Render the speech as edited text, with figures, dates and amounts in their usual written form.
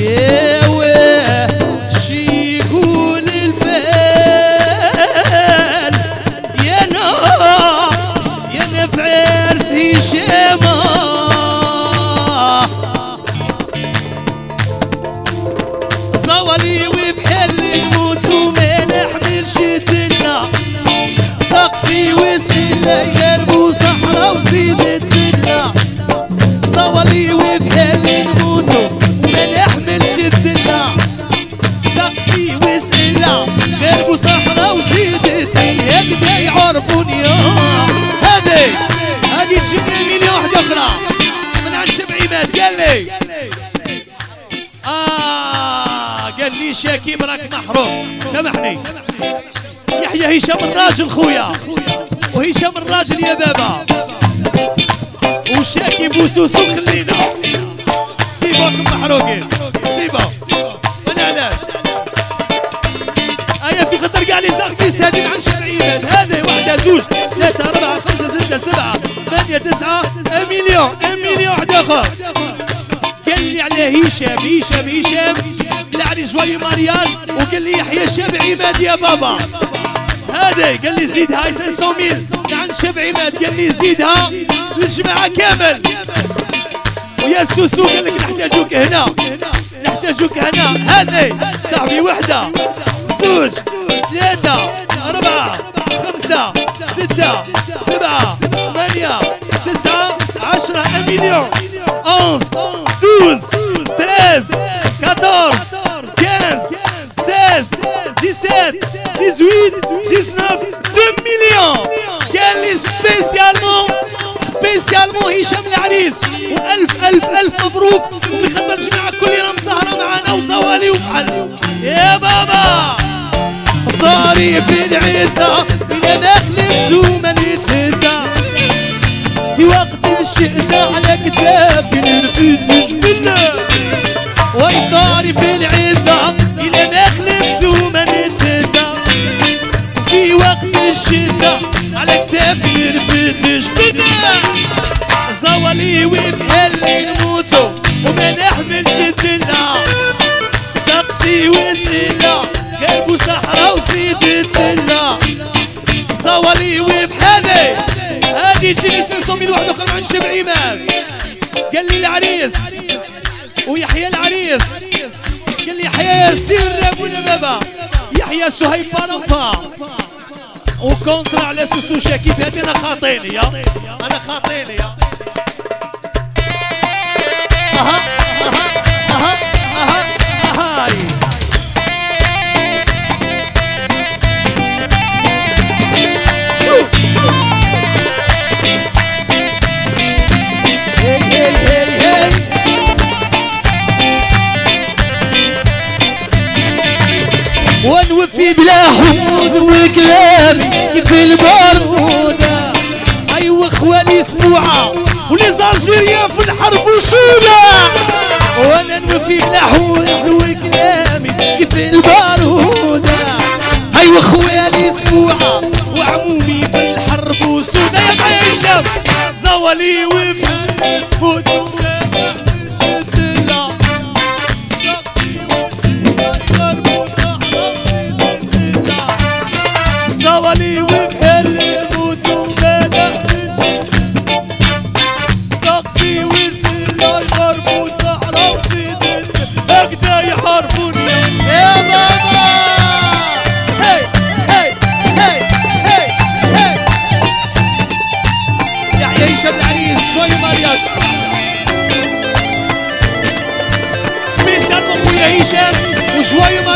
يا شي يقول الفال يا نار يا نفع عرسي شامة صوالي وبحال الموت وما نحملش الدنا سقسي وسيلة يقربو صحرا وزيد تسلة صوالي وبحال الموت وما نحملش الدنا سقسي وسيلة يقربو صحرا وزيد تسلة هكدا يعرفوني هادي تجيب لي مليون واحدة أخرى من عند شبع عماد قال لي شاكي راك محروم سامحني يحيى هشام الراجل خويا وهشام الراجل يا بابا وشاكي بوسوسو خلينا سيبوكم محروقين سيبو انا علاش ايا في خطر كاع لي زارتيست هادي مع شبع عماد هذه واحدة زوج ثلاثة أربعة خمسة ستة سبعة ثمانية تسعة 1 مليون واحد آخر قال لي على هشام لعلي جواي مارياج وقال لي يحيى شبع عماد يا بابا هذا قال لي زيدها 500,000 عند شبع عماد قال لي زيدها للجماعة كامل ويا سوسو قال لك نحتاجوك هنا هذه صاحبي وحدة زوج ثلاثة أربعة خمسة ستة سبعة 8 9 10 1 مليون 11 12 13 14 15 16 17 18 19 2 مليون قال لي سبيسيالمون هشام العريس والف مبروك وفي خطر الجماعة الكل راهم سهرة معانا وصوالي وفحل يا بابا داري في العدة بلا ما خلفتو ما نتهدى في وقت الشدة على كتافي نرفد جبلة والداري في العدة بلا ما خلفتو ما نتهدى في وقت الشدة على كتافي نرفد جبلة زوالي وبحال نموتو وما نحملش الدلة سقسي وسيلة قلبو صحرا وزيد تسلة صوالي وبحالي هادي تجيني 500,000 واحد اخر عند شبع عماد قال لي العريس ويحيى العريس قال لي يحيى سير ولا بابا يحيى سهيب بارامبا وكونترا على سوسو شاكي هادي انا خاطيني ونوفي بلا حمود وكلامي كيف البارودة ايوا خوالي سموعة ولي زالجيريا في الحرب وسولة وانا نوفي بلا حمود وكلامي كيف البارودة ايوا خوالي سموعة وعمومي في الحرب وسولة يا هشام زوالي وفوتو صوالي وبحال الموت وما سقسي وسيلة يحاربو صحرا وزيدت هكدا يحاربوني يا بابا هاي يحيى هشام العريس شوية مارياج سبيسيال خويا هشام وشوية